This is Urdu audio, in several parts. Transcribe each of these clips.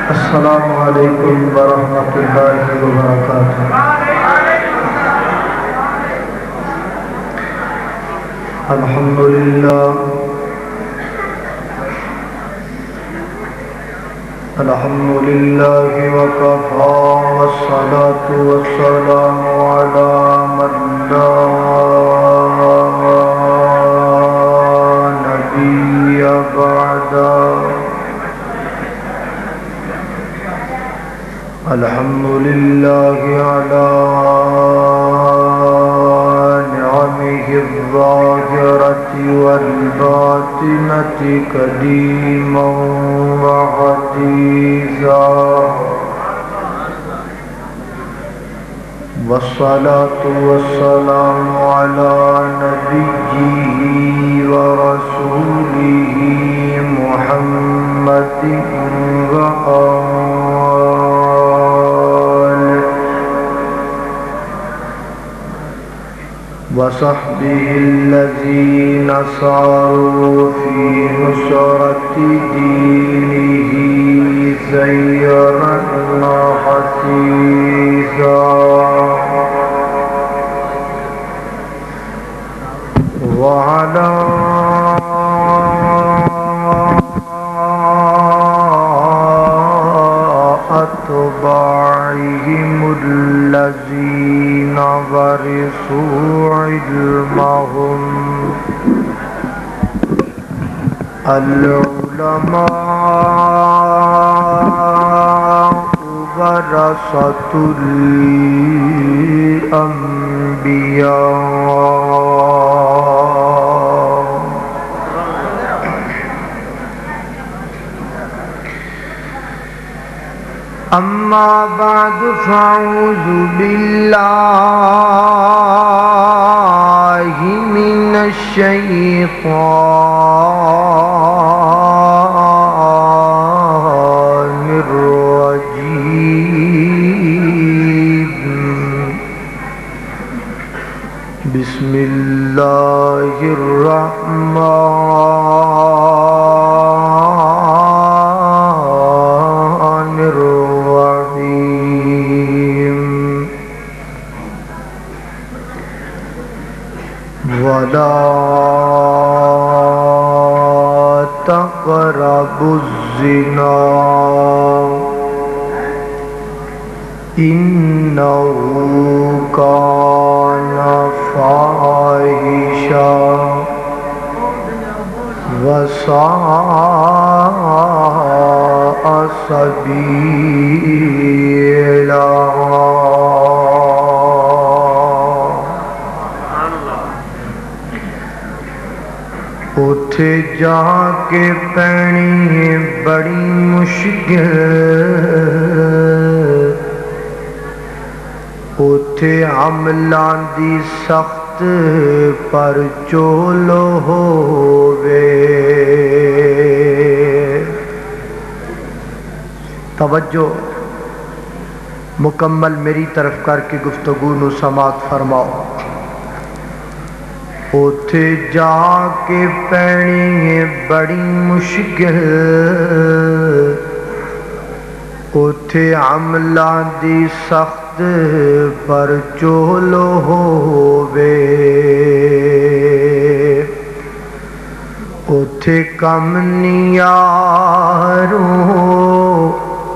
السلام علیکم ورحمۃ اللہ وبرکاتہ۔ الحمدللہ وکفی والصلاة والسلام علی من لا نبی بعدہ۔ الحمدللہ علی نعمہ الظاہرۃ والباطنۃ قدیما وحدیثا، والصلاة والسلام علی نبیہ ورسولہ محمد وصحبه الذين ساروا في نصرة دينه سيرا حثيثا، وعلى أتباعهم الذين ورثوا علمهم، العلماء ورثة الأنبياء۔ اما بعد فاعوذ باللہ من الشیطان الرجیم، بسم اللہ الرحمن الرحیم۔ وَلَا تَقْرَبُوا الزِّنَا إِنَّهُ كَانَ فَاحِشًا وَسَاءَ سَبِيلًا۔ اٹھے جا کے پینی ہے بڑی مشکل، اٹھے عملان دی سخت پر چولو ہووے۔ توجہ مکمل میری طرف کر کے گفتگو نو سماعت فرماؤ۔ اٹھے جا کے پینی ہے بڑی مشکل، اٹھے عملان دی سخت پر چولو ہووے۔ اٹھے کم نیاروں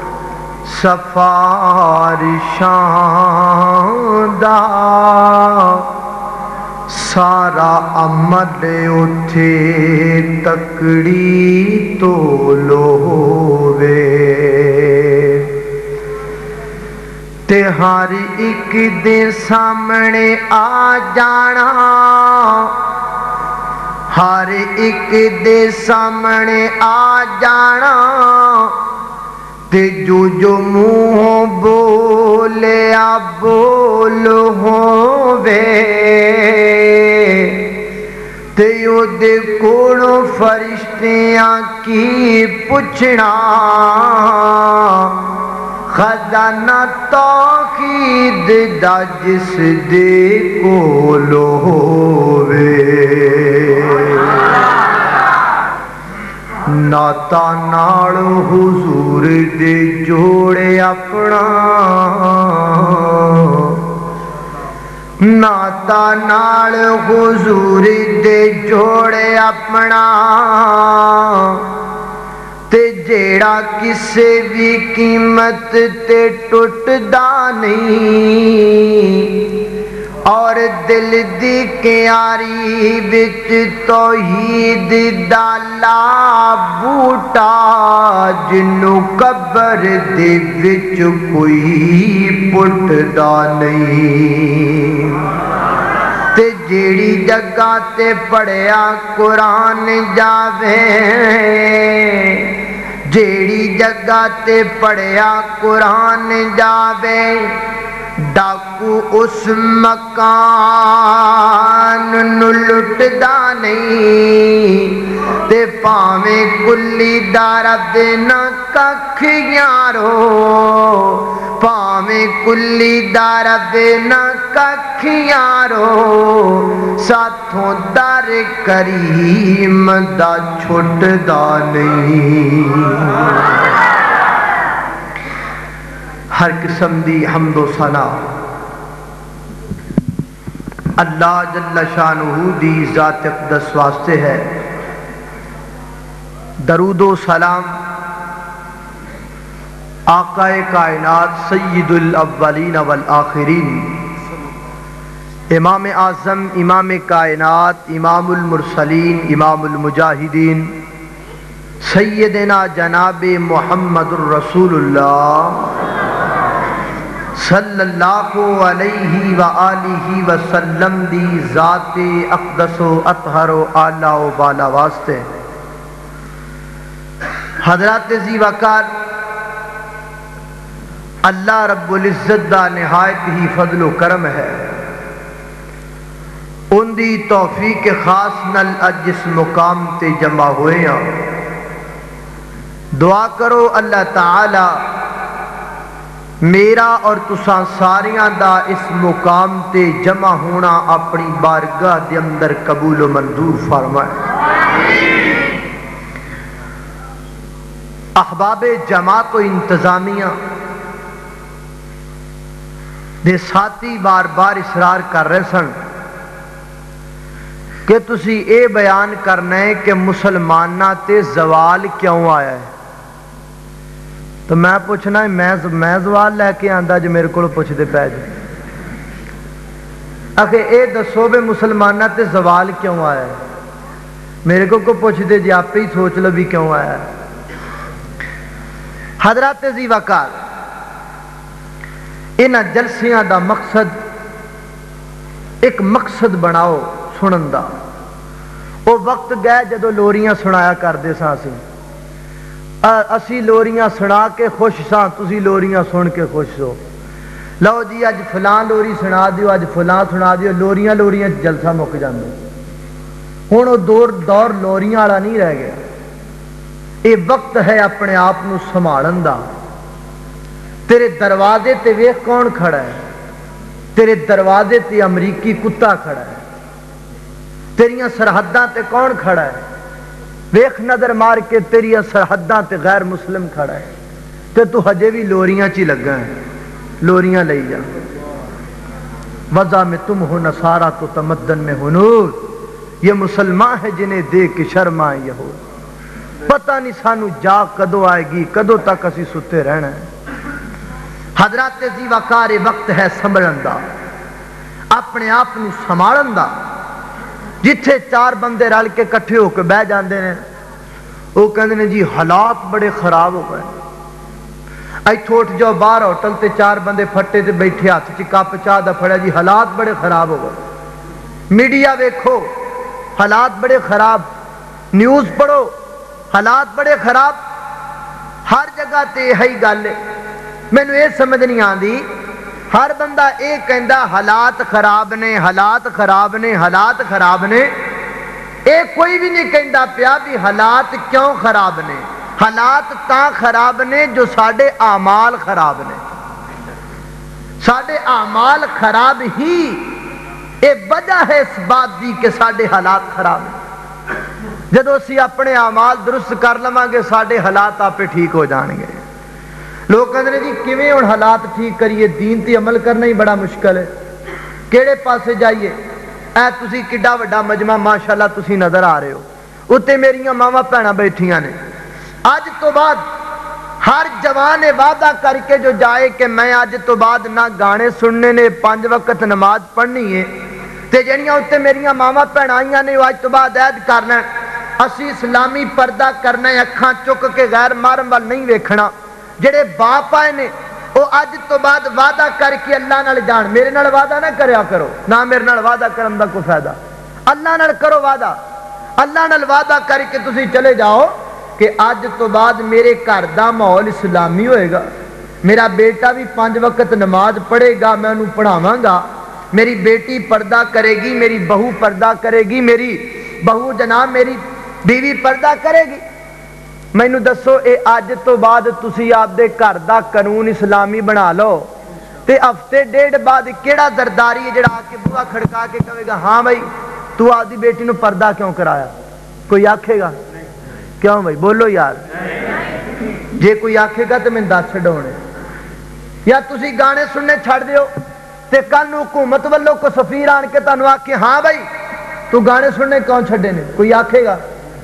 سفارشاں دا، سارا عمل اٹھے تکڑی تو لووے۔ تے ہر ایک دے سامنے آ جانا، ہر ایک دے سامنے آ جانا، تے جو منہ بولیا بول ہووے۔ تے دے کولو فرشتیاں کی پوچھنا، خزانہ توحید دا جس دے کولو ہووے۔ ناتا نال حضور دے नाल हुजूर दे जोड़े अपना ते जेड़ा किसे भी कीमत ते टुटदा नहीं और दिल दी क्यारी विच तौहीद दा ला बूटा जिन्नू कबर दे विच कोई पुटदा नहीं ते जेड़ी जगह ते पढ़िया कुरान जावे जेड़ी जगह ते पढ़िया कुरान जावे डाकू उस मकान नू लुटदा नहीं ते भावें कुल्ली दारा देना कख यारो भावें कुल्ली दारा देना कख यारो साथों दर करीम दा छुटदा नहीं। हर किस्म दी हम्दो सना अल्लाह जल्ल शानुहु दी ज़ात अक़दस वास्ते है। दरूदो सलाम आकाए कायनात सय्यदुल अव्वलीन वल आखिरीन इमाम आज़म इमाम कायनात इमामुल मुरसलीन इमामुल मुजाहिदीन सय्यदना जनाब मुहम्मदुर रसूलुल्लाह सल्लल्लाहु अलैहि व आलिहि वसल्लम दी ज़ाते अक़दसो अतहरो आला व बाला वास्ते हज़रात ज़ी वक़ार अल्लाह रब्बुल इज़्ज़त दा निहायत ही फज़ल व करम है। उनदी तौफीक खास नल अज जिस मुकाम ते जमा हुए हैं दुआ करो अल्लाह ताला मेरा और तुसां सारियां दा इस मुकाम ते जमा होना अपनी बारगाह दे अंदर कबूल व मंजूर फरमाए। अहबाबे जमात व इंतजामिया दे साथी बार बार इसरार कर रहे सन कि तुसी ये बयान करना है कि मुसलमाना ते जवाल क्यों आया है। तो मैं पूछना मैं सवाल लैके आंदा जो मेरे को पुछदे पै जो आखे ये दसो भी मुसलमाना ते जवाल क्यों आया है। मेरे को पुछदे जी आपे ही सोच लो भी क्यों आया है। हज़रात ज़ी वक़ार इन्हां जलसियां दा मकसद एक मकसद बनाओ सुनन दा। वो वक्त गए जदों लोरियां सुनाया करदे सां असी लोरियां सुना के खुश सां तुसी लोरियां सुन के खुश हो। लो जी अज फलां लोरी सुना दियो अज फलां सुना दियो लोरियां लोरियां जलसा मुक जांदा। हुण वो दौर लोरियां वाला नहीं रह गया। ये वक्त है अपने आप नू संभालन दा। तेरे दरवाजे ते वेख कौन खड़ा है। तेरे दरवाजे ते अमरीकी कुत्ता खड़ा है। तेरियां सरहदां ते कौन खड़ा है। वेख नजर मार के तेरिया सरहदां ते गैर मुस्लिम खड़ा है ते तू हजे भी लोरियां च ही लगा है। लोरियां लई जा। वज़ा में तुम हो नसारा तो तमद्दन में हुनूर ये मुसलमान है जिन्हें देख के शर्मा यहूद। पता नहीं सानू जा कदों आएगी कदों तक असी सुते रहना है। हज़रात ज़ी वक़ार वक्त है संभलन दा अपने आप नू संभालन दा। जिथे चार बंदे रल के कट्ठे होकर बह जाते हैं वो कहते हैं जी हालात बड़े खराब हो गए। इथों उठ जाओ बाहर होटल ते चार बंदे फट्टे ते बैठे हाथ च कप चाह दा फड़िया जी हालात बड़े खराब हो गए। मीडिया वेखो हालात बड़े खराब। न्यूज़ पढ़ो हालात बड़े खराब। हर जगह ते यही गल है। मैनू ये समझ नहीं आती हर बंदा ये कहता हालात खराब ने हालात खराब ने हालात खराब ने। ये कोई भी नहीं कहता पिया भी हालात क्यों खराब ने। हालात तां खराब ने जो साडे आमाल खराब ने। साडे आमाल खराब ही ये वजह है इस बात की कि साडे हालात खराब ने। जदों असीं अपने आमाल दुरुस्त कर लवांगे साडे हालात आपे ठीक हो जाएंगे। लोग कहते हैं जी किवें हुण हालात ठीक करिए दीन ते अमल करना ही बड़ा मुश्किल है। केड़े पासे जाइए اے تسی کڈا وڈا مجمع ماشاءاللہ تسی نظر آ رہے ہو، اتنے میریاں ماواں بھیناں بیٹھیاں نے. اج تو بعد ہر جوان وعدہ کر کے جو جائے کہ میں اج تو بعد نہ گانے سننے نے، 5 وقت نماز پڑھنی ہے، تے جڑیاں اتنے میریاں ماواں بھیناں آئیاں نے اج تو بعد عہد کرنا اسی اسلامی پردہ کرنا ہے، اکھاں چک کے غیر محرم وال نہیں ویکھنا. جڑے باپ آئے نے وہ اج تو بعد وعدہ کر کے اللہ نال جان، میرے نال وعدہ نہ کریا کرو، نہ میرے نال وعدہ کرن دا کوئی فائدہ، اللہ نال کرو وعدہ. اللہ نال وعدہ کر کے تسی چلے جاؤ کہ اج تو بعد میرے گھر دا ماحول اسلامی ہوئے گا، میرا بیٹا بھی 5 وقت نماز پڑھے گا، میں انہوں پڑھاواں گا، میری بیٹی پردہ کرے گی، میری بہو پردہ کرے گی، میری بہو جناب میری بیوی پردہ کرے گی. مینوں دسو اے اج تو بعد تسی آپ دے گھر دا قانون اسلامی بنا لو تے ہفتے ڈیڑھ بعد کیڑا زرداری ہے جڑا آ کے بوا کھڑکا کے کہے گا ہاں بھائی تو آپ دی بیٹی نو پردہ کیوں کرایا؟ کوئی آکھے گا؟ کیوں بھائی بولو یار، جے کوئی آکھے گا تو میں دس چھڈونے. یا تسی گانے سننے چھڑ دیو تے کل نو حکومت والوں کو سفیر آن کے تانوں آکھے ہاں بھائی تو گانے سننے کیوں چھڈے نے؟ کوئی آکھے گا؟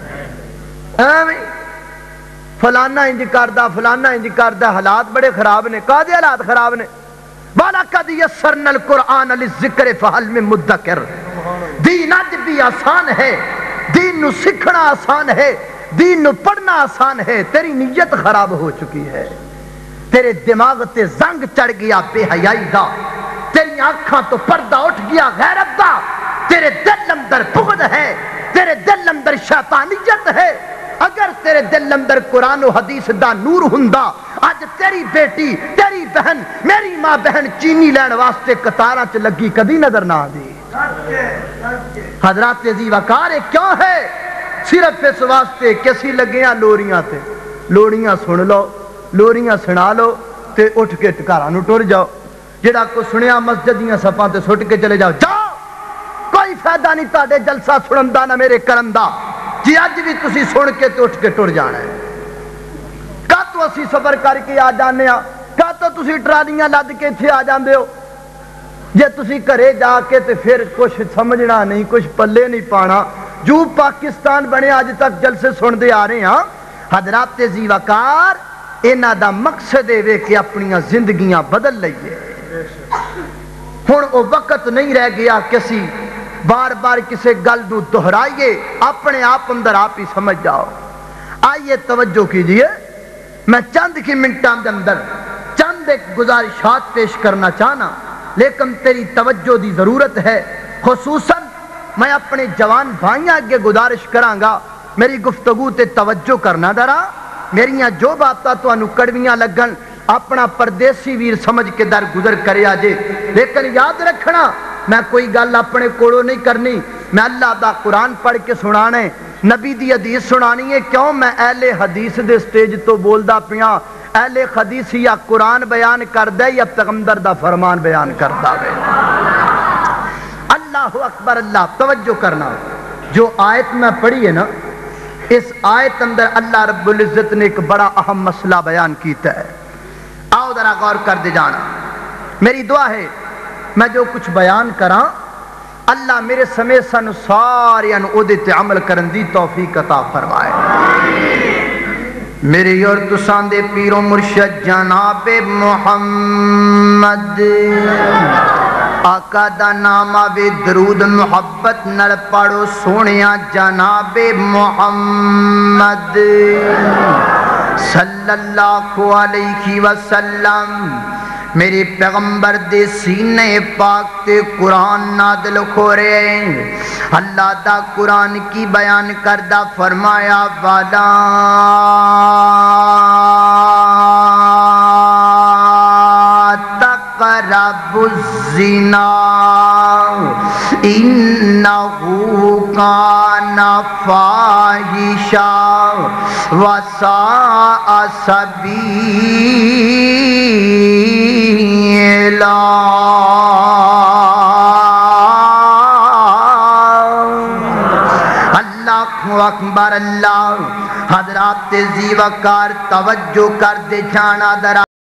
فلانا انج کردا فلانا انج کردا. حالات بڑے خراب نے. کہا دے حالات خراب نے؟ وَلَقَدْ يَسَّرْنَا الْقُرْآنَ لِلذِّكْرِ فَهَلْ مِن مُدَّكِرٍ. دین اج بھی آسان ہے، دین نو سیکھنا آسان ہے، دین نو پڑھنا آسان ہے. تیری نیت خراب ہو چکی ہے، تیرے دماغ تے زنگ چڑھ گیا بے حیائی دا، تیری آنکھاں تو پردہ اٹھ گیا غیرت دا، تیرے دل اندر بغض ہے، تیرے دل اندر شیطانیت ہے. اگر تیرے دل اندر قرآن و حدیث دا نور ہوندا اج تیری بیٹی تیری بہن میری ماں بہن چینی لین واسطے قطاراں چ لگی کدی نظر نہ آندی. حضرات عزیز وقار کیوں ہے؟ صرف اس واسطے کہ اسی لگے ہیں لوریاں تے. لوڑیاں سن لو، لوریاں سنا لو تے اٹھ کے گھراں نو ٹر جاؤ. جڑا کو سنیا مسجد دیاں صفاں تے سٹ کے چلے جاؤ. جاؤ، کوئی فائدہ نہیں تہاڈے جلسہ سنن دا نہ میرے کرن دا. جی اج بھی تسی سن کے تے اٹھ کے ٹر جانا ہے. کا تو اسی سفر کر کے آ جانے ہاں، کا تو تسی ٹرالیاں لد کے اتھے آ جاندے ہو. جے تسی گھرے جا کے تے پھر کچھ سمجھنا نہیں، کچھ پلے نہیں پانا. جو پاکستان بنے اج تک جلسے سن دے آ رہے ہاں. حضرات ذی وقار انہاں دا مقصد ہے کہ اپنی زندگیاں بدل لئیے. ہن او وقت نہیں رہ گیا کسی بار بار کسی گل نو دہرائیے، اپنے آپ اندر آپ ہی سمجھ جاؤ. آئیے توجہ کیجئے، میں چند کی منٹاں دے اندر چند ایک گزارشات پیش کرنا چاہنا، لیکن تیری توجہ دی ضرورت ہے. خصوصاً میں اپنے جوان بھائیاں اگے گزارش کراں گا میری گفتگو تے توجہ کرنا درا. میریاں جو باتاں تانوں کڑویاں لگن اپنا پردیسی ویر سمجھ کے در گزر کرے آجے. لیکن یاد رکھنا میں کوئی گل اپنے کوڑوں نہیں کرنی، میں اللہ دا قرآن پڑھ کے سنانا ہے، نبی دی حدیث سنانی ہے. کیوں میں اہل حدیث دے سٹیج تو بولدا پیاں. اہل حدیث یا قرآن بیان کردہ یا پیغمبر دا فرمان بیان کردہ ہے. اللہ اکبر. اللہ توجہ کرنا، جو آیت میں پڑھی ہے نا اس آیت اندر اللہ رب العزت نے ایک بڑا اہم مسئلہ بیان کیتا ہے. آؤ ذرا غور کر دے جانا. میری دعا ہے میں جو کچھ بیان کراں اللہ میرے سمیت سن سارے او دے تے عمل کرن دی توفیق عطا فرمائے. میری اور تسان دے پیر و مرشد جناب محمد آقا دا نام آوے درود محبت نر پڑھو سونیا جناب محمد صلی اللہ علیہ وسلم. میرے پیغمبر دے سینے پاک تے قرآن نازل ہو رہے ہیں. اللہ دا قرآن کی بیان کردہ فرمایا وَلَا تَقْرَبُوا الزِّنَا إِنَّهُ كَانَ فَاحِشًا وَسَاءَ سَبِيلًا. اللہ اکبر. اللہ حضرات ذی وقار توجہ کر دے جانا درا.